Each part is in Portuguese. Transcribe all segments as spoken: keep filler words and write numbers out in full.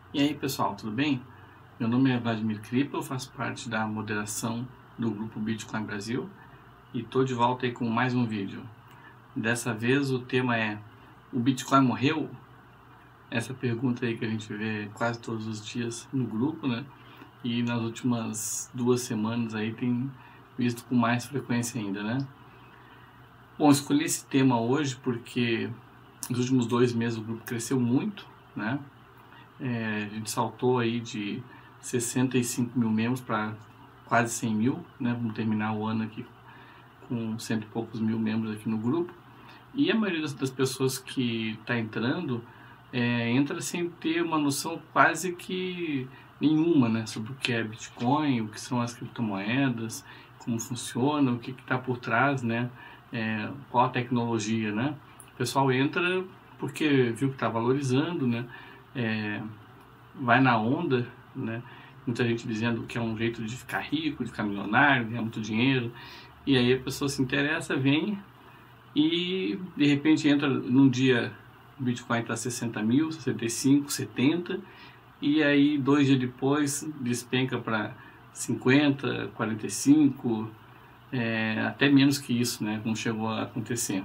E aí pessoal, tudo bem? Meu nome é Vladimir Kripa, eu faço parte da moderação do grupo Bitcoin Brasil e estou de volta aí com mais um vídeo. Dessa vez o tema é: o Bitcoin morreu? Essa pergunta aí que a gente vê quase todos os dias no grupo, né? E nas últimas duas semanas aí tem visto com mais frequência ainda, né? Bom, escolhi esse tema hoje porque nos últimos dois meses o grupo cresceu muito, né? É, a gente saltou aí de sessenta e cinco mil membros para quase cem mil, né? Vamos terminar o ano aqui com cento e poucos mil membros aqui no grupo. E a maioria das, das pessoas que está entrando, é, entra sem ter uma noção quase que nenhuma, né? Sobre o que é Bitcoin, o que são as criptomoedas, como funciona, o que está por trás, né? É, qual a tecnologia, né? O pessoal entra porque viu que está valorizando, né? É, vai na onda, né? Muita gente dizendo que é um jeito de ficar rico, de ficar milionário, ganhar muito dinheiro. E aí a pessoa se interessa, vem e de repente entra num dia o Bitcoin está sessenta mil, sessenta e cinco, setenta, e aí dois dias depois despenca para cinquenta, quarenta e cinco, é, até menos que isso, né? Como chegou a acontecer.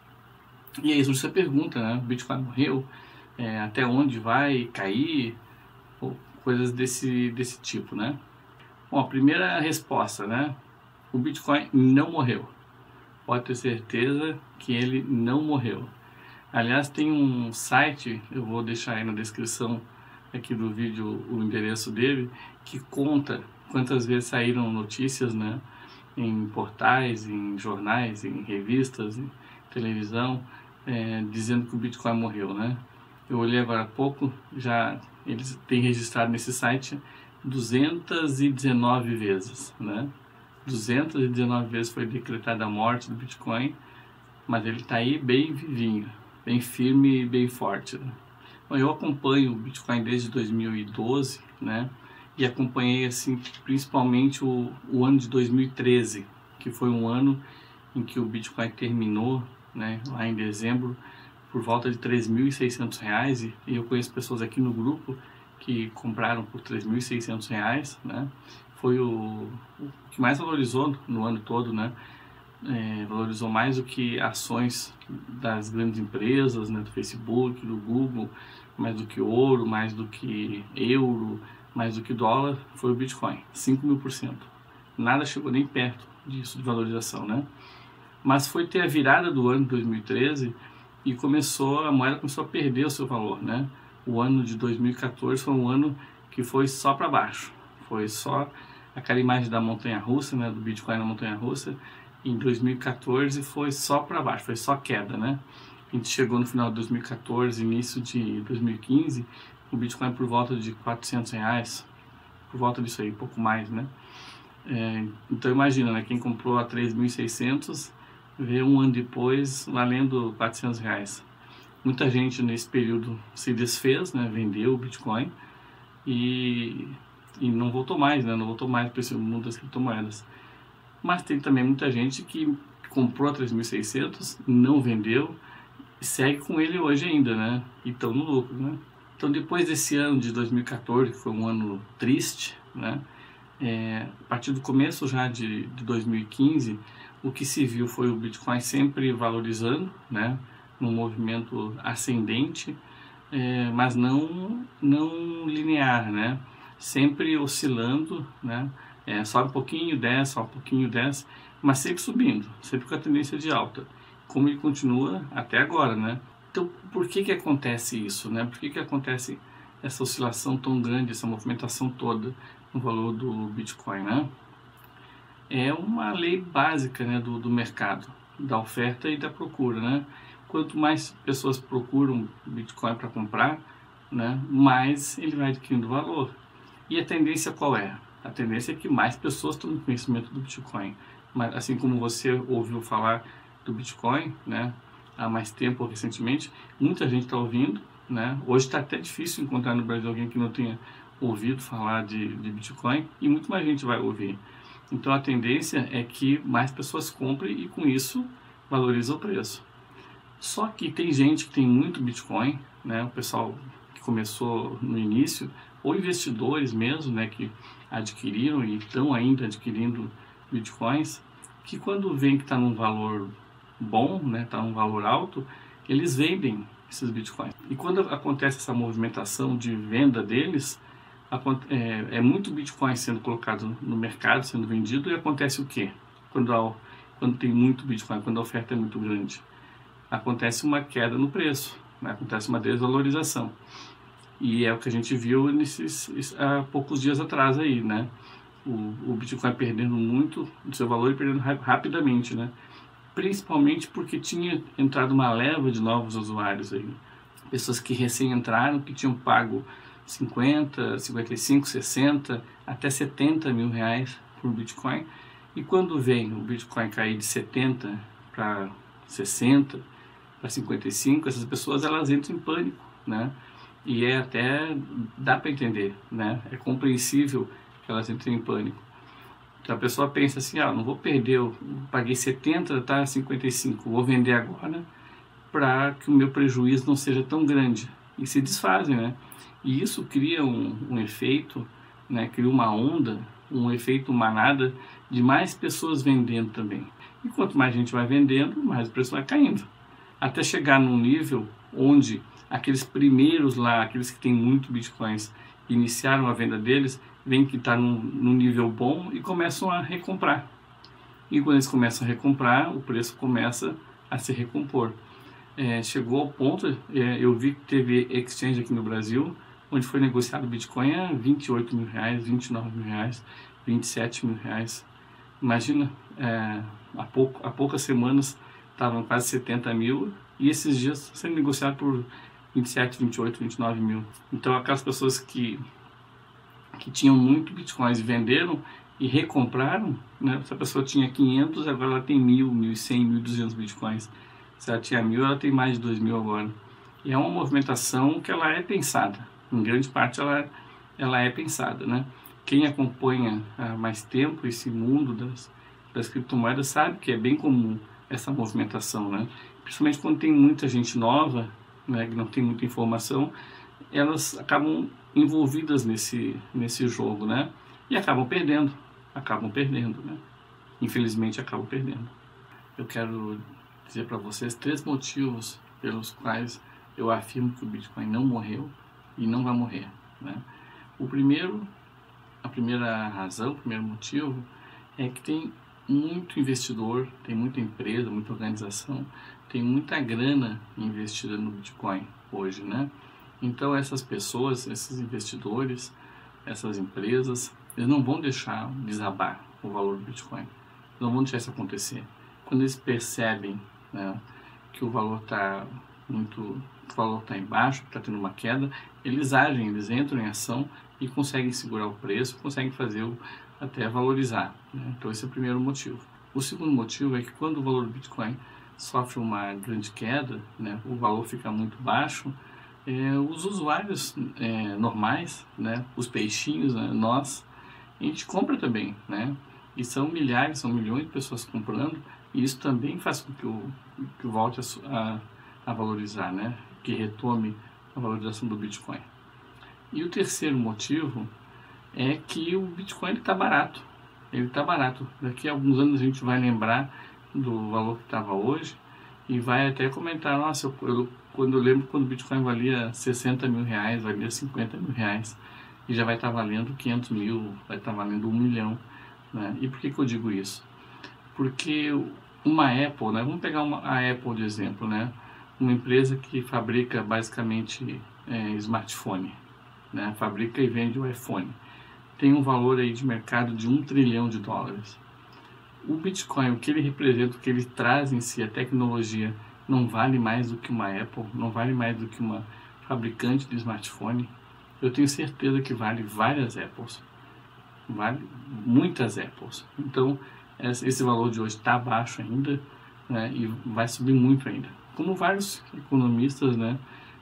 E aí surge essa pergunta, né? O Bitcoin morreu? É, até onde vai cair, ou coisas desse, desse tipo, né? Bom, a primeira resposta, né? O Bitcoin não morreu. Pode ter certeza que ele não morreu. Aliás, tem um site, eu vou deixar aí na descrição aqui do vídeo o endereço dele, que conta quantas vezes saíram notícias, né? Em portais, em jornais, em revistas, em televisão, é, dizendo que o Bitcoin morreu, né? Eu olhei agora há pouco, já eles têm registrado nesse site duzentas e dezenove vezes, né? duzentas e dezenove vezes foi decretada a morte do Bitcoin, mas ele está aí bem vivinho, bem firme e bem forte, né? Bom, eu acompanho o Bitcoin desde dois mil e doze, né? E acompanhei assim principalmente o, o ano de dois mil e treze, que foi um ano em que o Bitcoin terminou, né? Lá em dezembro, por volta de três mil e seiscentos reais, e eu conheço pessoas aqui no grupo que compraram por três mil e seiscentos reais, né? Foi o, o que mais valorizou no ano todo, né? É, valorizou mais do que ações das grandes empresas, né? Do Facebook, do Google, mais do que ouro, mais do que euro, mais do que dólar, foi o Bitcoin, cinco mil por cento. Nada chegou nem perto disso de valorização, né? Mas foi ter a virada do ano de dois mil e treze e começou, a moeda começou a perder o seu valor, né? O ano de dois mil e quatorze foi um ano que foi só para baixo, foi só aquela imagem da montanha-russa, né? Do Bitcoin na montanha-russa. Em dois mil e quatorze foi só para baixo, foi só queda, né? A gente chegou no final de dois mil e quatorze, início de dois mil e quinze, o Bitcoin por volta de quatrocentos reais, por volta disso aí, pouco mais, né? É, então imagina, né? Quem comprou a três mil e seiscentos vê um ano depois valendo quatrocentos reais. Muita gente nesse período se desfez, né? Vendeu o Bitcoin e, e não voltou mais, né? Não voltou mais para esse mundo das criptomoedas. Mas tem também muita gente que comprou a três mil e seiscentos, não vendeu e segue com ele hoje ainda, né? E estão no lucro, né? Então depois desse ano de dois mil e quatorze, que foi um ano triste, né? É, a partir do começo já de, de dois mil e quinze, o que se viu foi o Bitcoin sempre valorizando, né? Num movimento ascendente, é, mas não, não linear, né? Sempre oscilando, né? É, sobe um pouquinho, desce, sobe um pouquinho, desce, mas sempre subindo, sempre com a tendência de alta, como ele continua até agora, né? Então, por que que acontece isso, né? Por que que acontece essa oscilação tão grande, essa movimentação toda no valor do Bitcoin, né? É uma lei básica, né, do, do mercado, da oferta e da procura, né? Quanto mais pessoas procuram Bitcoin para comprar, né, mais ele vai adquirindo valor. E a tendência qual é? A tendência é que mais pessoas tomem conhecimento do Bitcoin. Mas, assim como você ouviu falar do Bitcoin, né, há mais tempo ou recentemente, muita gente está ouvindo, né? Hoje está até difícil encontrar no Brasil alguém que não tenha ouvido falar de, de Bitcoin, e muito mais gente vai ouvir. Então a tendência é que mais pessoas comprem e com isso valoriza o preço. Só que tem gente que tem muito Bitcoin, né? O pessoal que começou no início, ou investidores mesmo, né, que adquiriram e estão ainda adquirindo bitcoins, que quando veem que está num valor bom, né, está num valor alto, eles vendem esses bitcoins. E quando acontece essa movimentação de venda deles, é, é muito bitcoin sendo colocado no mercado, sendo vendido, e acontece o quê? Quando, há, quando tem muito bitcoin, quando a oferta é muito grande, acontece uma queda no preço, né? Acontece uma desvalorização. E é o que a gente viu nesses, há poucos dias atrás aí, né? O, o Bitcoin perdendo muito do seu valor e perdendo rapidamente, né? Principalmente porque tinha entrado uma leva de novos usuários aí. Pessoas que recém entraram, que tinham pago cinquenta, cinquenta e cinco, sessenta, até setenta mil reais por Bitcoin. E quando vem o Bitcoin cair de setenta para sessenta, para cinquenta e cinco, essas pessoas elas entram em pânico, né? E é até, dá para entender, né? É compreensível que elas entrem em pânico. Então a pessoa pensa assim, ah, não vou perder, eu paguei setenta, tá cinquenta e cinco, vou vender agora para que o meu prejuízo não seja tão grande. E se desfazem, né? E isso cria um, um efeito, né? Cria uma onda, um efeito manada de mais pessoas vendendo também. E quanto mais gente vai vendendo, mais o preço vai caindo. Até chegar num nível onde aqueles primeiros lá, aqueles que têm muito bitcoins, iniciaram a venda deles, veem que está num, num nível bom e começam a recomprar. E quando eles começam a recomprar, o preço começa a se recompor. É, chegou ao ponto, é, eu vi que teve exchange aqui no Brasil, onde foi negociado Bitcoin a vinte e oito mil reais, vinte e nove mil reais, vinte e sete mil reais. Imagina, é, há, pouco, há poucas semanas estavam quase setenta mil e esses dias sendo negociado por vinte e sete, vinte e oito, vinte e nove mil. Então aquelas pessoas que, que tinham muito bitcoins e venderam e recompraram, né? Essa pessoa tinha quinhentos, agora ela tem mil, mil e cem, mil e duzentos bitcoins. Se ela tinha mil, ela tem mais de dois mil agora. E é uma movimentação que ela é pensada. Em grande parte ela, ela é pensada, né? Quem acompanha há mais tempo esse mundo das, das criptomoedas sabe que é bem comum essa movimentação, né? Principalmente quando tem muita gente nova, né, que não tem muita informação, elas acabam envolvidas nesse, nesse jogo, né? E acabam perdendo, acabam perdendo, né? Infelizmente acabam perdendo. Eu quero dizer para vocês três motivos pelos quais eu afirmo que o Bitcoin não morreu e não vai morrer, né? O primeiro, a primeira razão, o primeiro motivo é que tem muito investidor, tem muita empresa, muita organização, tem muita grana investida no Bitcoin hoje, né? Então essas pessoas, esses investidores, essas empresas, eles não vão deixar desabar o valor do Bitcoin, não vão deixar isso acontecer. Quando eles percebem, né, que o valor está muito, o valor está embaixo, está tendo uma queda, eles agem, eles entram em ação e conseguem segurar o preço, conseguem fazer o, até valorizar, né? Então esse é o primeiro motivo. O segundo motivo é que quando o valor do Bitcoin sofre uma grande queda, né, o valor fica muito baixo, é, os usuários é, normais, né, os peixinhos, né, nós, a gente compra também, né? E são milhares, são milhões de pessoas comprando, e isso também faz com que o que volte a, a, a valorizar, né? Que retome a valorização do Bitcoin. E o terceiro motivo é que o Bitcoin está barato. Ele está barato. Daqui a alguns anos a gente vai lembrar do valor que estava hoje e vai até comentar, nossa, eu, eu, quando eu lembro quando o Bitcoin valia sessenta mil reais, valia cinquenta mil reais, e já vai estar valendo quinhentos mil, vai estar valendo um milhão, né? E por que que eu digo isso? Porque uma Apple, né? Vamos pegar uma, a Apple de exemplo, né? Uma empresa que fabrica basicamente é, smartphone, né? Fabrica e vende o iPhone. Tem um valor aí de mercado de um trilhão de dólares. O Bitcoin, o que ele representa, o que ele traz em si, a tecnologia, não vale mais do que uma Apple, não vale mais do que uma fabricante de smartphone. Eu tenho certeza que vale várias Apples, vale muitas Apples. Então, esse valor de hoje está baixo ainda, né, e vai subir muito ainda. Como vários economistas, né,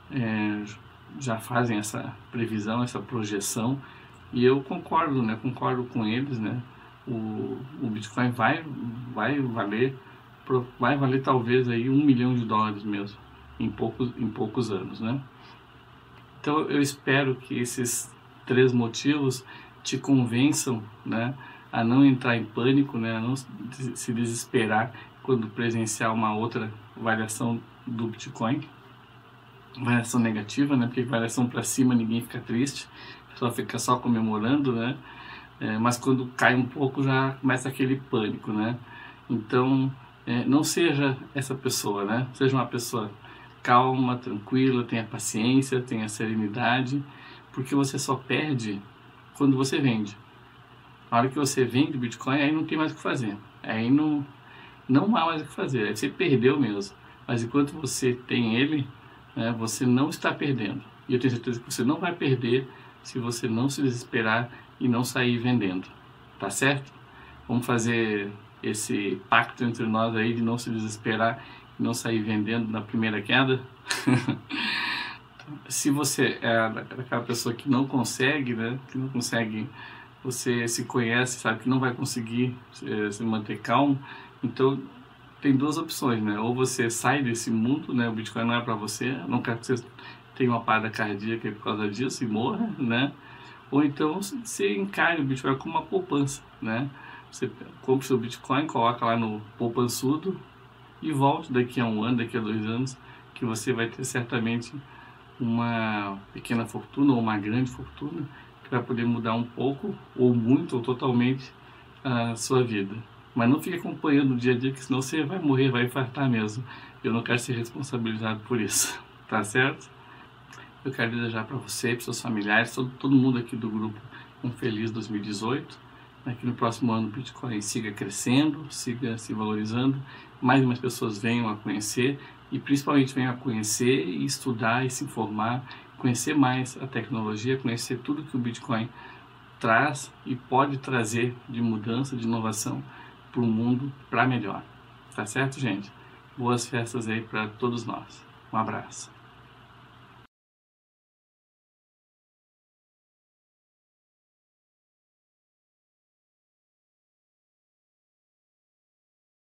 é, já fazem essa previsão, essa projeção, e eu concordo, né, concordo com eles, né. O, o Bitcoin vai, vai valer, vai valer talvez aí um milhão de dólares mesmo, em poucos, em poucos anos, né. Então eu espero que esses três motivos te convençam, né, a não entrar em pânico, né, a não se desesperar quando presenciar uma outra variação do Bitcoin, variação negativa, né, porque variação para cima ninguém fica triste, só fica só comemorando, né, é, mas quando cai um pouco já começa aquele pânico, né. Então é, não seja essa pessoa, né, seja uma pessoa calma, tranquila, tenha paciência, tenha serenidade, porque você só perde quando você vende. Na hora que você vende o Bitcoin, aí não tem mais o que fazer, aí não, não há mais o que fazer, aí você perdeu mesmo. Mas enquanto você tem ele, né, você não está perdendo. E eu tenho certeza que você não vai perder se você não se desesperar e não sair vendendo. Tá certo? Vamos fazer esse pacto entre nós aí de não se desesperar e não sair vendendo na primeira queda. Se você é aquela pessoa que não consegue, né, que não consegue, você se conhece, sabe que não vai conseguir é, se manter calmo, então tem duas opções, né? Ou você sai desse mundo, né? O Bitcoin não é para você, não quero que você tenha uma parada cardíaca por causa disso e morra, né? Ou então você encare o Bitcoin como uma poupança, né? Você compra o seu Bitcoin, coloca lá no poupançudo e volte daqui a um ano, daqui a dois anos, que você vai ter certamente uma pequena fortuna ou uma grande fortuna que vai poder mudar um pouco, ou muito, ou totalmente a sua vida. Mas não fique acompanhando o dia a dia, que senão você vai morrer, vai infartar mesmo. Eu não quero ser responsabilizado por isso, tá certo? Eu quero desejar para você, para seus familiares, todo, todo mundo aqui do grupo, um feliz dois mil e dezoito. Que no próximo ano o Bitcoin siga crescendo, siga se valorizando, mais e mais pessoas venham a conhecer e principalmente venham a conhecer e estudar e se informar, conhecer mais a tecnologia, conhecer tudo que o Bitcoin traz e pode trazer de mudança, de inovação para o mundo para melhor. Tá certo, gente? Boas festas aí para todos nós. Um abraço.